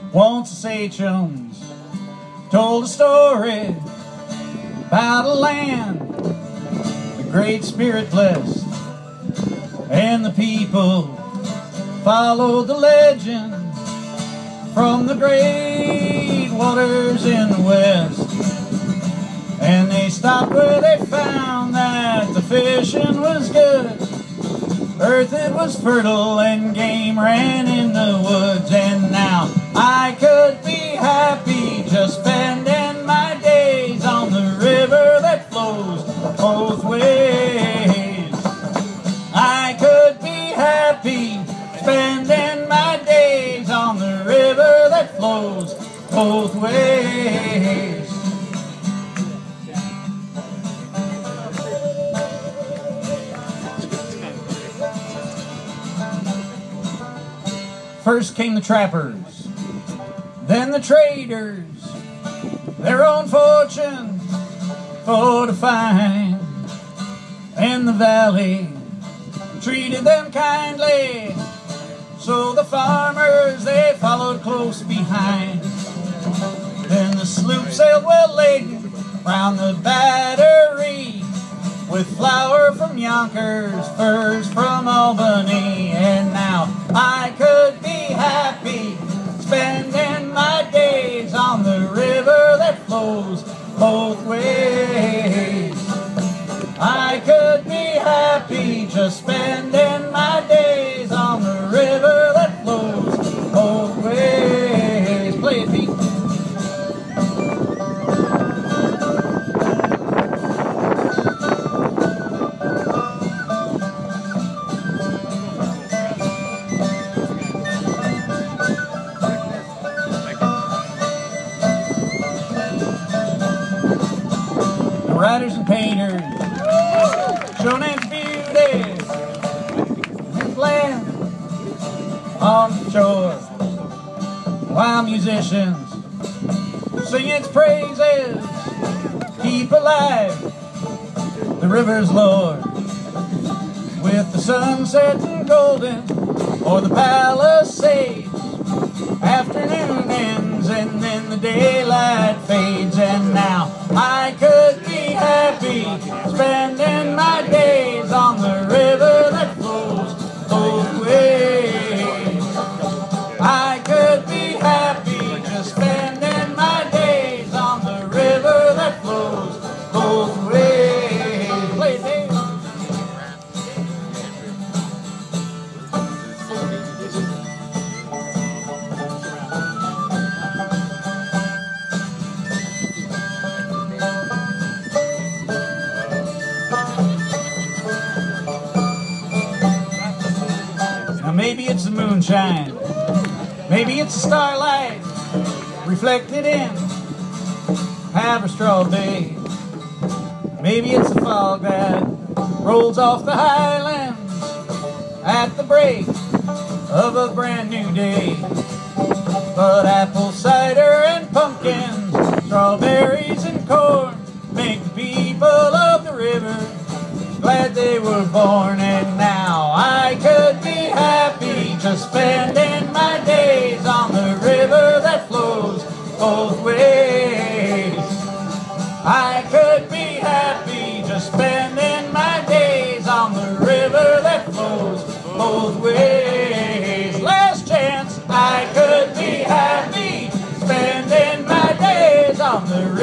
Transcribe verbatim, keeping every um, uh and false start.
Once the sachems told a story about a land the Great Spirit blessed, and the people followed the legend from the great waters in the west. And they stopped where they found that the fishing was good, earth it was fertile, and game ran in the woods. And now I could be happy just spending my days on the river that flows both ways. I could be happy spending my days on the river that flows both ways. First came the trappers, then the traders, their own fortune for to find. And the valley treated them kindly, so the farmers they followed close behind. Then the sloop sailed well laden round the battery, with flour from Yonkers, furs from Albany. And now I could be happy spending my days on the river that flows both ways. I could be happy just spending my days on the river that flows both ways. Play it, Pete. Writers and painters, shown its beauty, its land on the shore, while musicians sing its praises, keep alive the river's lore. With the sun setting golden o'er the Palisades, afternoon ends and then the daylight fades. And now I could be happy spending my days on the river that flows both ways. I could be happy just spending my days on the river that flows both ways. Play it, Dave. Maybe it's the moonshine, maybe it's the starlight reflected in Haverstraw Bay. Maybe it's the fog that rolls off the highlands at the break of a brand new day. But apple cider and pumpkins, strawberries and corn make the people of the river glad they were born. And now I could be happy just spending my days on the river that flows both ways. I could be happy just spending my days on the river that flows both ways. Last chance, I could be happy spending my days on the river